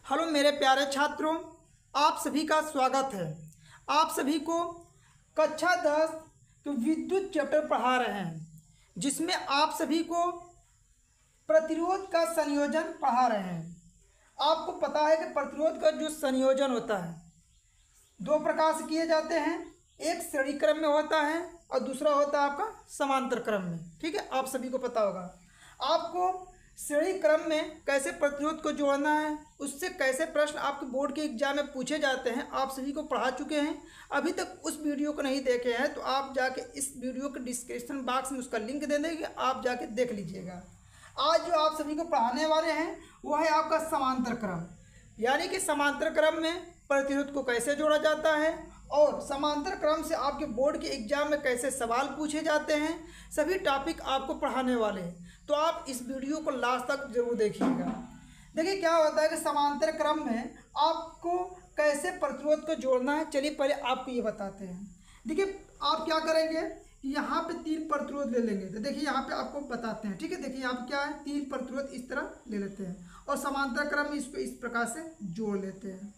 Hello मेरे प्यारे छात्रों, आप सभी का स्वागत है। आप सभी को कक्षा 10 के विद्युत चैप्टर पढ़ा रहे हैं, जिसमें आप सभी को प्रतिरोध का संयोजन पढ़ा रहे हैं। आपको पता है कि प्रतिरोध का जो संयोजन होता है दो प्रकार से किए जाते हैं, एक श्रेणी क्रम में होता है और दूसरा होता है आपका समांतर क्रम में। ठीक है, आप सभी को पता होगा। आपको श्रेणी क्रम में कैसे प्रतिरोध को जोड़ना है, उससे कैसे प्रश्न आपके बोर्ड के एग्जाम में पूछे जाते हैं, आप सभी को पढ़ा चुके हैं। अभी तक उस वीडियो को नहीं देखे हैं तो आप जाके इस वीडियो के डिस्क्रिप्शन बॉक्स में उसका लिंक दे देंगे, आप जाके देख लीजिएगा। आज जो आप सभी को पढ़ाने वाले हैं वो है आपका समांतर क्रम, यानी कि समांतर क्रम में प्रतिरोध को कैसे जोड़ा जाता है और समांतर क्रम से आपके बोर्ड के एग्जाम में कैसे सवाल पूछे जाते हैं, सभी टॉपिक आपको पढ़ाने वाले हैं। तो आप इस वीडियो को लास्ट तक जरूर देखिएगा। देखिए क्या होता है कि समांतर क्रम में आपको कैसे प्रतिरोध को जोड़ना है, चलिए पहले आपको ये बताते हैं। देखिए आप क्या करेंगे कि यहाँ पे 3 प्रतिरोध ले लेंगे। तो देखिए यहाँ पे आपको बताते हैं। ठीक है, देखिए यहाँ पे क्या है, 3 प्रतिरोध इस तरह ले लेते हैं और समांतर क्रम में इसको इस प्रकार से जोड़ लेते हैं।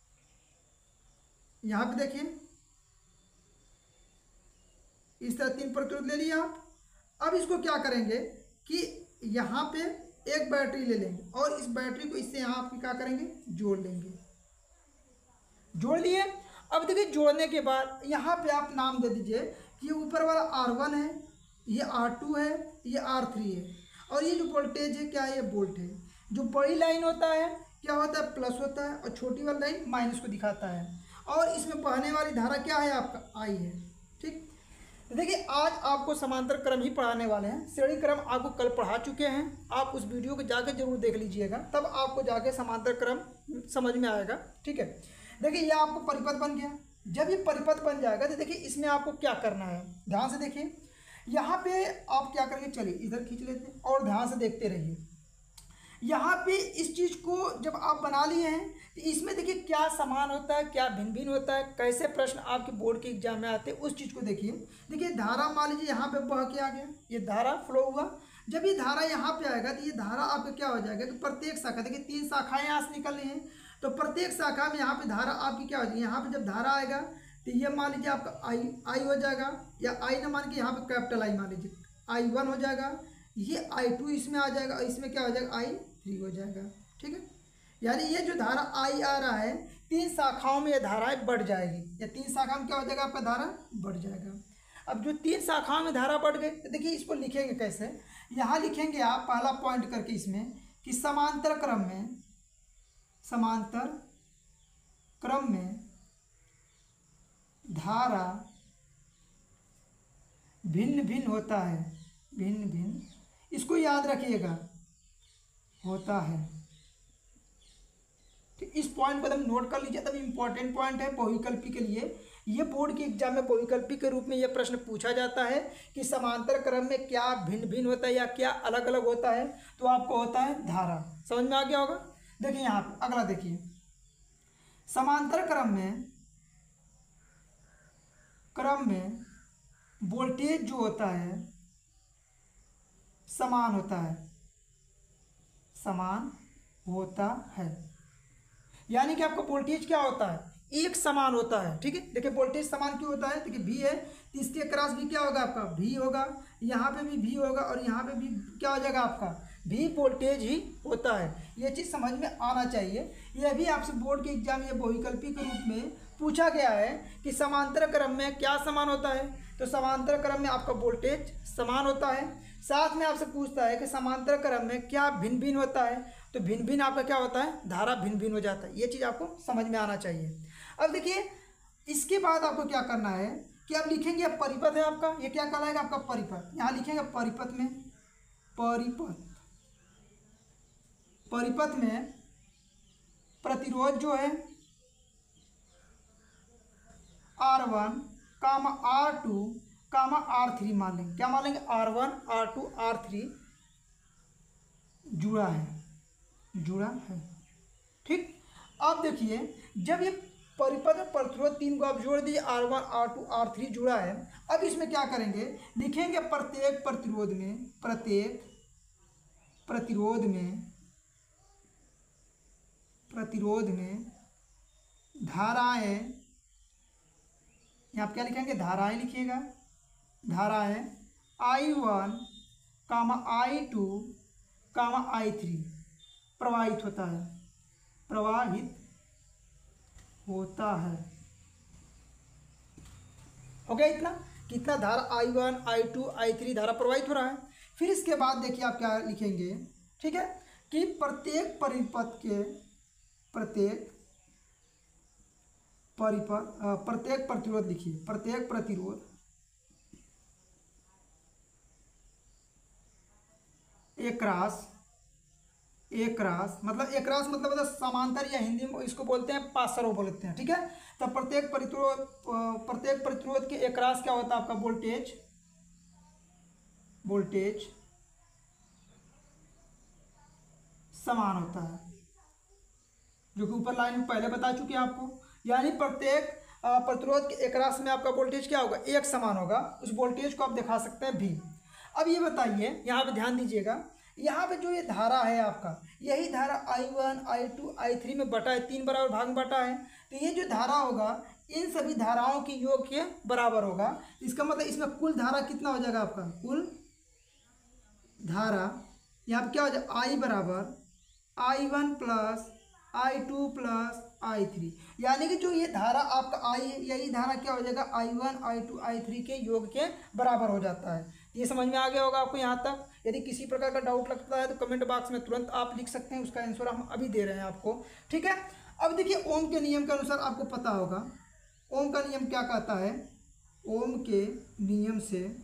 यहाँ पे देखिए इस तरह 3 प्रतिरोध ले लिया आप। अब इसको क्या करेंगे कि यहाँ पे एक बैटरी ले लेंगे और इस बैटरी को इससे यहाँ आप क्या करेंगे, जोड़ लेंगे। जोड़ लिए। अब देखिए जोड़ने के बाद यहाँ पे आप नाम दे दीजिए कि ये ऊपर वाला R1 है, ये R2 है, ये R3 है और ये जो वोल्टेज है क्या है, ये वोल्ट है। जो बड़ी लाइन होता है क्या होता है, प्लस होता है और छोटी वाली लाइन माइनस को दिखाता है और इसमें बहने वाली धारा क्या है, आपका I है। ठीक, देखिए आज आपको समांतर क्रम ही पढ़ाने वाले हैं। श्रेणी क्रम आपको कल पढ़ा चुके हैं, आप उस वीडियो को जाके जरूर देख लीजिएगा, तब आपको जाके समांतर क्रम समझ में आएगा। ठीक है, देखिए ये आपको परिपथ बन गया। जब ये परिपथ बन जाएगा तो देखिए इसमें आपको क्या करना है, ध्यान से देखिए। यहाँ पे आप क्या करेंगे, चलिए इधर खींच लेते हैं और ध्यान से देखते रहिए। यहाँ पे इस चीज़ को जब आप बना लिए हैं तो इसमें देखिए क्या समान होता है, क्या भिन्न भिन्न होता है, कैसे प्रश्न आपके बोर्ड के एग्जाम में आते हैं, उस चीज़ को देखिए। देखिए धारा मान लीजिए यहाँ पे बह के आ गया, ये धारा फ्लो हुआ। जब ये धारा यहाँ पे आएगा तो ये धारा आपका क्या हो जाएगा कि प्रत्येक शाखा, देखिए 3 शाखाएँ यहाँ से निकल रही हैं, तो प्रत्येक शाखा में यहाँ पे धारा आपकी क्या हो जाएगी। यहाँ पे जब धारा आएगा तो ये मान लीजिए आपका आई हो जाएगा, या आई ना मान के यहाँ पे कैपिटल आई मान लीजिए, I1 हो जाएगा, ये I2 इसमें आ जाएगा और इसमें क्या हो जाएगा, I3 हो जाएगा। ठीक है, यानी ये जो धारा I आ रहा है 3 शाखाओं में ये धाराएं बढ़ जाएगी, या 3 शाखा में क्या हो जाएगा, आपका धारा बढ़ जाएगा। अब जो 3 शाखाओं में धारा बढ़ गई तो देखिए इसको लिखेंगे कैसे। यहाँ लिखेंगे आप पहला पॉइंट करके इसमें कि समांतर क्रम में धारा भिन्न भिन्न होता है, भिन्न भिन्न, इसको याद रखिएगा, होता है। तो इस पॉइंट को एकदम नोट कर लीजिए, तब इम्पोर्टेंट पॉइंट है बहुविकल्पी के लिए। ये बोर्ड के एग्जाम में बहुविकल्पी के रूप में यह प्रश्न पूछा जाता है कि समांतर क्रम में क्या भिन्न भिन्न होता है या क्या अलग अलग होता है, तो आपको होता है धारा। समझ में आ गया होगा। देखिए यहाँ पे अगला देखिए, समांतर क्रम में वोल्टेज जो होता है समान होता है, यानी कि आपका वोल्टेज क्या होता है, एक समान होता है। ठीक है, देखिए वोल्टेज समान क्यों होता है, देखिए V है तो इसके क्रॉस भी क्या होगा, आपका V होगा, यहाँ पे भी V होगा और यहाँ पे भी क्या हो जाएगा, आपका V वोल्टेज ही होता है। ये चीज़ समझ में आना चाहिए। यह भी आपसे बोर्ड के एग्जाम में बहुविकल्पी के रूप में पूछा गया है कि समांतर क्रम में क्या समान होता है, तो समांतर क्रम में आपका वोल्टेज समान होता है। साथ में आपसे पूछता है कि समांतर क्रम में क्या भिन्न भिन्न होता है, तो भिन्न भिन्न आपका क्या होता है, धारा भिन्न भिन्न हो जाता है। ये चीज़ आपको समझ में आना चाहिए। अब देखिए इसके बाद आपको क्या करना है कि आप लिखेंगे परिपथ है आपका, ये क्या कहलाएगा, आपका परिपथ। यहाँ लिखेंगे परिपथ में प्रतिरोध जो है R1, R2, R3 मान लेंगे। क्या मान लेंगे, R1, R2, R3 जुड़ा है। ठीक, अब देखिए जब ये परिपथ में प्रतिरोध 3 को आप जोड़ दीजिए, R1, R2, R3 जुड़ा है। अब इसमें क्या करेंगे, लिखेंगे प्रत्येक प्रतिरोध में प्रतिरोध में धाराएं, यहाँ आप क्या लिखेंगे, धाराएं लिखिएगा, धाराएं I1, I2, I3 प्रवाहित होता है, प्रवाहित होता है। हो गया इतना, कितना धारा I1, I2, I3 धारा प्रवाहित हो रहा है। फिर इसके बाद देखिए आप क्या लिखेंगे, ठीक है, कि प्रत्येक परिपथ के प्रत्येक प्रतिरोध लिखिए, प्रत्येक प्रतिरोध एकरास मतलब समांतर, या हिंदी में इसको बोलते हैं पासरों बोलते हैं, ठीक है। तो प्रत्येक प्रतिरोध के एकरास क्या होता है आपका, वोल्टेज समान होता है, जो कि ऊपर लाइन में पहले बता चुके हैं आपको। यानी प्रत्येक प्रतिरोध के एकरास में आपका वोल्टेज क्या होगा, एक समान होगा। उस वोल्टेज को आप दिखा सकते हैं V। अब ये बताइए, यहाँ पे ध्यान दीजिएगा, यहाँ पे जो ये धारा है आपका, यही धारा I1, I2, I3 में बटा है, 3 बराबर भाग में बटा है। तो ये जो धारा होगा इन सभी धाराओं की योग के बराबर होगा। इसका मतलब इसमें कुल धारा कितना हो जाएगा आपका, कुल धारा यहाँ पे क्या हो जाएगा, I बराबर I1 plus I2 plus I3, यानी कि जो ये धारा आपका I है, यही धारा क्या हो जाएगा, I1, I2, I3 के योग के बराबर हो जाता है। ये समझ में आ गया होगा आपको यहाँ तक। यदि किसी प्रकार का डाउट लगता है तो कमेंट बॉक्स में तुरंत आप लिख सकते हैं, उसका आंसर हम अभी दे रहे हैं आपको, ठीक है। अब देखिए ओम के नियम के अनुसार आपको पता होगा, ओम का नियम क्या कहता है, ओम के नियम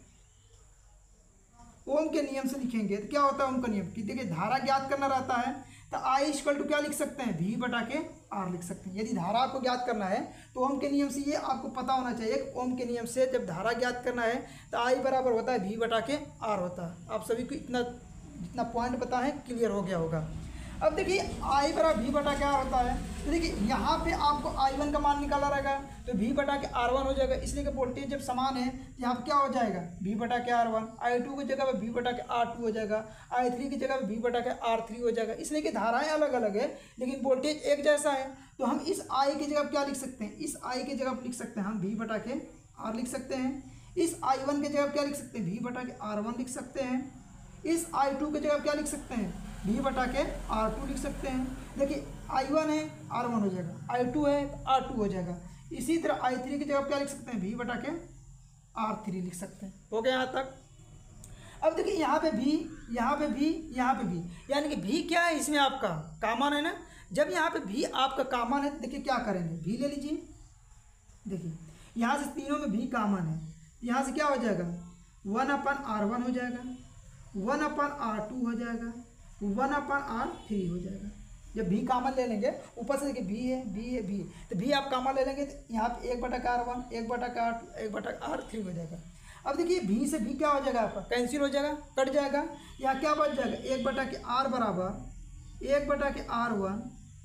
से लिखेंगे तो क्या होता है ओम का नियम, कि देखिए धारा ज्ञात करना रहता है तो I इक्वल टू क्या लिख सकते हैं, V बटा के R लिख सकते हैं। यदि धारा आपको ज्ञात करना है तो ओम के नियम से ये आपको पता होना चाहिए, ओम के नियम से जब धारा ज्ञात करना है तो I बराबर होता है V बटा के R होता है। आप सभी को इतना जितना पॉइंट पता है क्लियर हो गया होगा। अब देखिए I बराबर V बटा क्या होता है, तो देखिए यहाँ पे आपको I1 का मान निकाला रहेगा तो V बटा के R1 हो जाएगा, इसलिए कि वोल्टेज जब समान है यहाँ पे क्या हो जाएगा, V बटा के R1, I2 की जगह पे V बटा के R2 हो जाएगा, I3 की जगह पे V बटा के R3 हो जाएगा। इसलिए कि धाराएं अलग अलग है लेकिन वोल्टेज एक जैसा है, तो हम इस I की जगह क्या लिख सकते हैं, इस I की जगह लिख सकते हैं हम V बटा के R लिख सकते हैं। इस I1 की जगह क्या लिख सकते हैं, V बटा के R1 लिख सकते हैं। इस I2 की जगह क्या लिख सकते हैं, V बटा के R2 लिख सकते हैं। देखिए I1 है R1 हो जाएगा, I2 है R2 हो जाएगा। इसी तरह I3 की जगह क्या लिख सकते हैं, V बटा के R3 लिख सकते हैं। हो गया यहाँ तक। अब देखिए यहाँ पे V, यहाँ पे V, यहाँ पे V, यानी कि V क्या है इसमें आपका कॉमन है ना। जब यहाँ पे V आपका कॉमन है देखिए क्या करेंगे, V ले लीजिए, देखिए यहाँ से तीनों में V कॉमन है, यहाँ से क्या हो जाएगा 1/R1 हो जाएगा, 1/R2 हो जाएगा, 1/R3 हो जाएगा। जब V कॉमन ले लेंगे, ऊपर से देखिए V है, V है, V है, तो V आप कॉमन ले लेंगे तो यहाँ पे 1/R1, 1/R2, 1/R3 हो जाएगा। अब देखिए V से V क्या हो जाएगा आपका, कैंसिल हो जाएगा, कट जाएगा। यहाँ क्या बच जाएगा, 1/R बराबर 1/R1,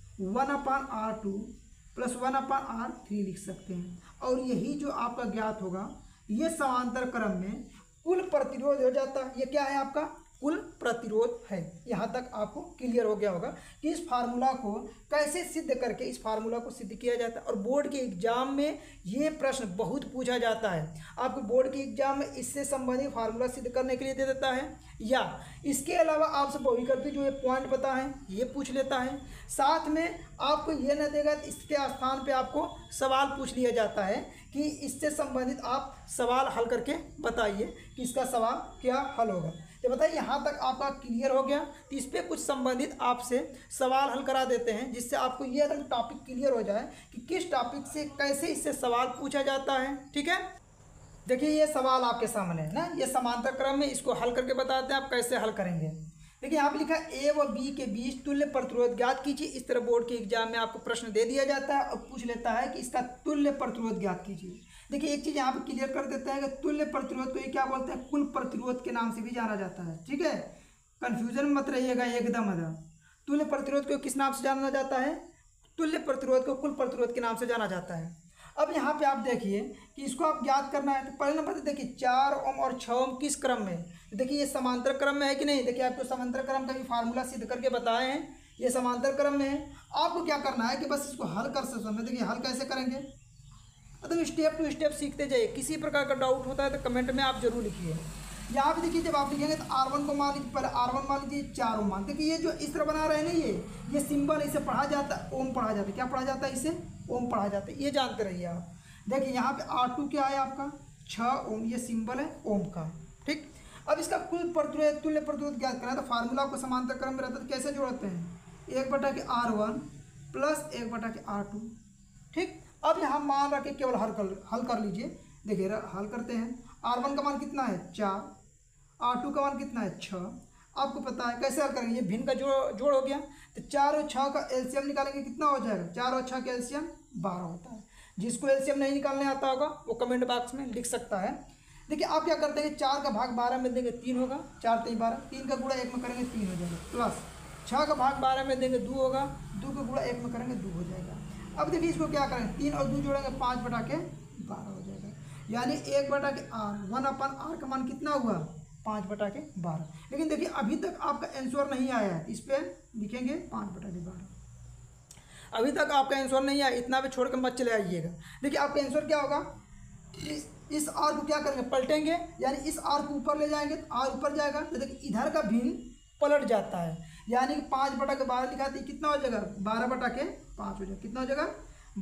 1/R2 प्लस 1/R3 लिख सकते हैं। और यही जो आपका ज्ञात होगा ये समांतर क्रम में कुल प्रतिरोध हो जाता है। ये क्या है आपका कुल प्रतिरोध है। यहाँ तक आपको क्लियर हो गया होगा कि इस फार्मूला को कैसे सिद्ध करके इस फार्मूला को सिद्ध किया जाता है। और बोर्ड के एग्जाम में ये प्रश्न बहुत पूछा जाता है। आपको बोर्ड के एग्जाम में इससे संबंधित फार्मूला सिद्ध करने के लिए दे देता है, या इसके अलावा आपसे बहुविकल्पी जो ये पॉइंट पता है ये पूछ लेता है। साथ में आपको ये न देगा, इसके स्थान पे आपको सवाल पूछ लिया जाता है कि इससे संबंधित आप सवाल हल करके बताइए कि इसका सवाल क्या हल होगा। तो बताइए यहाँ तक आपका क्लियर हो गया। तो इस पर कुछ संबंधित आपसे सवाल हल करा देते हैं जिससे आपको ये अगर टॉपिक क्लियर हो जाए कि किस टॉपिक से कैसे इससे सवाल पूछा जाता है। ठीक है, देखिए ये सवाल आपके सामने है ना, ये समांतर क्रम में इसको हल करके बताते हैं आप कैसे हल करेंगे। देखिए यहाँ पे लिखा है A व B के बीच तुल्य प्रतिरोध ज्ञात कीजिए। इस तरह बोर्ड के एग्जाम में आपको प्रश्न दे दिया जाता है और पूछ लेता है कि इसका तुल्य प्रतिरोध ज्ञात कीजिए। देखिए एक चीज़ यहाँ पे क्लियर कर देता है कि तुल्य प्रतिरोध को ये क्या बोलते हैं, कुल प्रतिरोध के नाम से भी जाना जाता है। ठीक है, कन्फ्यूजन में मत रहिएगा एकदम। तुल्य प्रतिरोध को किस नाम से जाना जाता है, तुल्य प्रतिरोध को कुल प्रतिरोध के नाम से जाना जाता है। अब यहाँ पे आप देखिए कि इसको आप ज्ञात करना है तो पहले नंबर से देखिए 4 ओम और 6 ओम किस क्रम में, देखिए ये समांतर क्रम में है कि नहीं। देखिए आपको समांतर क्रम का भी फार्मूला सिद्ध करके बताए हैं, ये समांतर क्रम में है। आपको क्या करना है कि बस इसको हल कर सकते। देखिए हल कैसे करेंगे, मतलब स्टेप टू स्टेप सीखते जाइए। किसी प्रकार का डाउट होता है तो कमेंट में आप जरूर लिखिए। यहाँ पे देखिए जब आप लिखेंगे तो R1 को मान लीजिए, पहले R1 मान लीजिए 4 ओम मान। देखिए ये जो इस तरह बना रहे हैं ना, ये सिंबल इसे पढ़ा जाता है ओम पढ़ा जाता है। क्या पढ़ा जाता है? इसे ओम पढ़ा जाता है, ये जानते रहिए आप। देखिए यहाँ पे R2 क्या है आपका 6 ओम, ये सिंबल है ओम का, ठीक। अब इसका कुल प्रतिरोध तुल्य प्रतिरोध ज्ञात करना है तो फार्मूला आपको समांतर क्रम में रहता है तो कैसे जोड़ते हैं, 1/R1 प्लस 1/R2, ठीक। अब यहाँ मान रख के केवल हल कर लीजिए। देखिए हल करते हैं। R1 का मान कितना है 4, R2 का मान कितना है 6। आपको पता है कैसे हल करेंगे, ये भिन्न का जोड़ हो गया तो 4 और 6 का एलसीएम निकालेंगे, कितना हो जाएगा, 4 और 6 का एलसीएम 12 होता है। जिसको एलसीएम नहीं निकालने आता होगा वो कमेंट बॉक्स में लिख सकता है। देखिए आप क्या करते हैं, 4 का भाग 12 में देंगे 3 होगा, 4 3 12, 3 का गुणा 1 में करेंगे 3 हो जाएगा, प्लस 6 का भाग 12 में देंगे 2 होगा, 2 का गुणा 1 में करेंगे 2 हो जाएगा। अब देखिए इसको क्या करेंगे, 3 और 2 जोड़ेंगे 5/12 हो जाएगा, यानी 1/R 1/R का मान कितना हुआ 5/12। लेकिन देखिए अभी तक आपका आंसर नहीं आया है, इस पर लिखेंगे 5/12। अभी तक आपका आंसर नहीं आया, इतना भी छोड़कर मत चले आइएगा। देखिए आपका आंसर क्या होगा, इस आर को क्या करेंगे पलटेंगे, यानी इस आर को ऊपर ले जाएंगे तो आर ऊपर जाएगा तो देखिए इधर का भिन्न पलट जाता है, यानी कि 5/12 लिखा था, कितना हो जाएगा 12/5 हो जाएगा, कितना हो जाएगा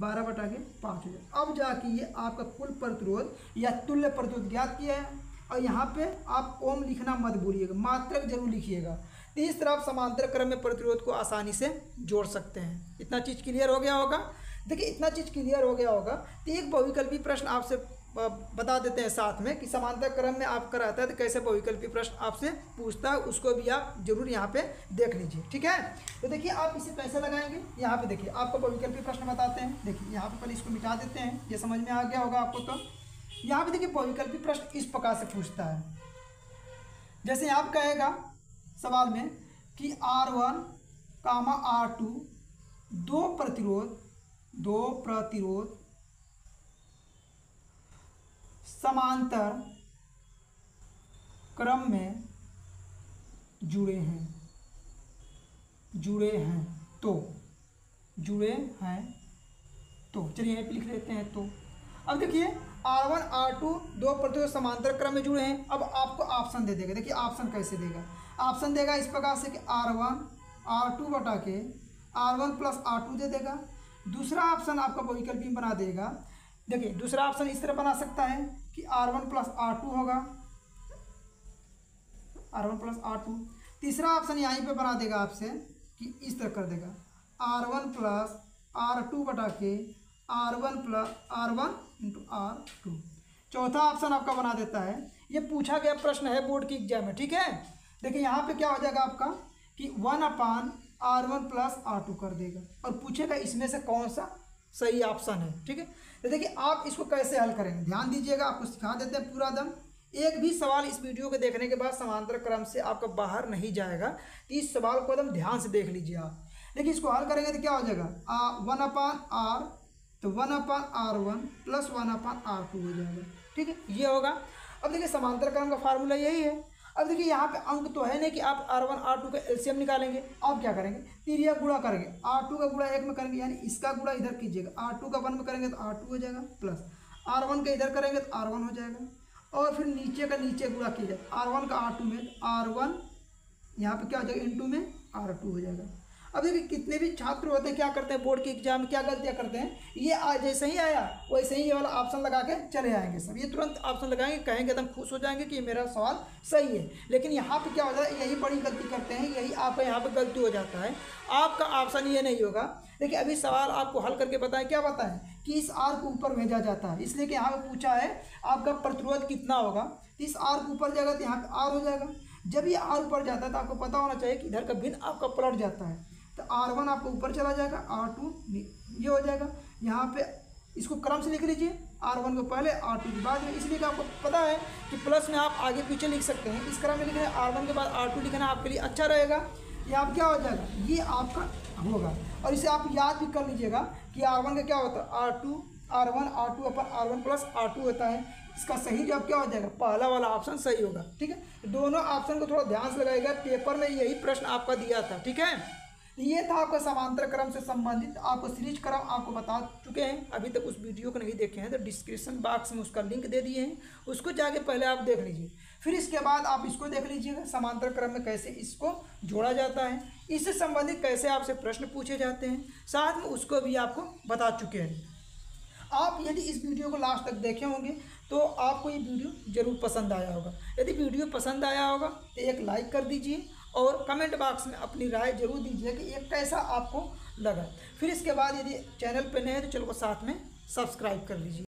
12/5 हो जाएगा। अब जाके ये आपका कुल प्रतिरोध या तुल्य प्रतिरोध ज्ञात किया है। और यहाँ पे आप ओम लिखना मत भूलिएगा, मात्रक जरूर लिखिएगा। तो इस तरह आप समांतर क्रम में प्रतिरोध को आसानी से जोड़ सकते हैं। इतना चीज़ क्लियर हो गया होगा। देखिए इतना चीज़ क्लियर हो गया होगा तो एक बहुविकल्पी प्रश्न आपसे बता देते हैं साथ में कि समांतर क्रम में आपका रहता है तो कैसे बहुविकल्पी प्रश्न आपसे पूछता है, उसको भी आप जरूर यहाँ पे देख लीजिए, ठीक है। तो देखिए आप इसे कैसे लगाएंगे, यहाँ पे देखिए आपको बहुविकल्पी प्रश्न बताते हैं। देखिए यहाँ पे पहले इसको मिटा देते हैं, ये समझ में आ गया होगा आपको। तो यहाँ पे देखिए बहुविकल्पी प्रश्न इस प्रकार से पूछता है, जैसे यहाँ पे कहेगा सवाल में कि R1, R2 दो प्रतिरोध समांतर क्रम में जुड़े हैं तो चलिए यहीं पे लिख लेते हैं। तो अब देखिए R1 R2 दो प्रतिरोध समांतर क्रम में जुड़े हैं। अब आपको ऑप्शन दे देगा। देखिए ऑप्शन कैसे देगा, ऑप्शन देगा इस प्रकार से कि R1 R2 बटा के R1 प्लस R2 दे देगा। दूसरा ऑप्शन आपका बहुविकल्पी बना देगा। देखिए दूसरा ऑप्शन इस तरह बना सकता है कि R1 प्लस R2 होगा, R1 प्लस R2। तीसरा ऑप्शन यहीं पे बना देगा आपसे कि इस तरह कर देगा R1 प्लस R2 बटा के R1 इंटू R2। चौथा ऑप्शन आपका बना देता है, ये पूछा गया प्रश्न है बोर्ड की एग्जाम में, ठीक है। देखिए यहाँ पे क्या हो जाएगा आपका कि 1/R1 प्लस R2 कर देगा और पूछेगा इसमें से कौन सा सही ऑप्शन है, ठीक है। तो देखिए आप इसको कैसे हल करेंगे, ध्यान दीजिएगा, आपको सिखा देते हैं पूरा दम। एक भी सवाल इस वीडियो को देखने के बाद समांतर क्रम से आपका बाहर नहीं जाएगा, तो इस सवाल को एकदम ध्यान से देख लीजिए आप। देखिए इसको हल करेंगे तो क्या हो जाएगा 1/R तो 1/R1 प्लस 1/R2 हो जाएगा, ठीक है, ये होगा। अब देखिए समांतर क्रम का फार्मूला यही है। अब देखिए यहाँ पे अंक तो है नहीं कि आप R1 R2 का एलसीएम निकालेंगे। आप क्या करेंगे, तिरिया गुणा करेंगे, R2 का गुणा 1 में करेंगे, यानी इसका गुणा इधर कीजिएगा, R2 का 1 में करेंगे तो R2 हो जाएगा, प्लस R1 का इधर करेंगे तो R1 हो जाएगा, और फिर नीचे का नीचे गुणा कीजिएगा, R1 का R2 में R1 यहाँ पे क्या हो जाएगा इंटू में R2 हो जाएगा। अब देखिए कितने भी छात्र होते हैं क्या करते हैं बोर्ड के एग्जाम में क्या गलतियाँ करते हैं, ये जैसे ही आया वैसे ही ये वाला ऑप्शन लगा के चले आएंगे सब, ये तुरंत ऑप्शन लगाएंगे, कहेंगे एकदम खुश हो जाएंगे कि ये मेरा सवाल सही है। लेकिन यहाँ पे क्या होता है, यही बड़ी गलती करते हैं, यही आपका यहाँ पे गलती हो जाता है। आपका ऑप्शन ये नहीं होगा। देखिए अभी सवाल आपको हल करके बताएं, क्या बताएं कि इस आर को ऊपर भेजा जाता है, इसलिए कि यहाँ पे पूछा है आपका प्रतिरोध कितना होगा, तो इस आर को ऊपर जाएगा तो यहाँ पे आर हो जाएगा। जब ये आर ऊपर जाता है तो आपको पता होना चाहिए कि इधर का भिन्न आपका पलट जाता है, तो R1 आपको ऊपर चला जाएगा, R2 ये हो जाएगा। यहाँ पे इसको क्रम से लिख लीजिए, R1 को पहले R2 के बाद में, इसलिए कि आपको पता है कि प्लस में आप आगे पीछे लिख सकते हैं, इस क्रम में लिखना है, R1 के बाद R2 लिखना आपके लिए अच्छा रहेगा। ये आप क्या हो जाएगा, ये आपका होगा। और इसे आप याद भी कर लीजिएगा कि R1 का क्या होता है R1 R2 प्लस R2 होता है। इसका सही जवाब क्या हो जाएगा, पहला वाला ऑप्शन सही होगा, ठीक है। दोनों ऑप्शन को थोड़ा ध्यान से लगाइएगा, पेपर में यही प्रश्न आपका दिया था, ठीक है। ये था आपका समांतर क्रम से संबंधित आपको सीरीज क्रम आपको बता चुके हैं। अभी तक उस वीडियो को नहीं देखे हैं तो डिस्क्रिप्शन बॉक्स में उसका लिंक दे दिए हैं, उसको जाके पहले आप देख लीजिए। फिर इसके बाद आप इसको देख लीजिएगा समांतर क्रम में कैसे इसको जोड़ा जाता है, इससे संबंधित कैसे आपसे प्रश्न पूछे जाते हैं, साथ में उसको भी आपको बता चुके हैं। आप यदि इस वीडियो को लास्ट तक देखे होंगे तो आपको ये वीडियो ज़रूर पसंद आया होगा। यदि वीडियो पसंद आया होगा तो एक लाइक कर दीजिए और कमेंट बॉक्स में अपनी राय जरूर दीजिए कि ये कैसा आपको लगा। फिर इसके बाद यदि चैनल पर नए हैं तो चलो साथ में सब्सक्राइब कर लीजिए।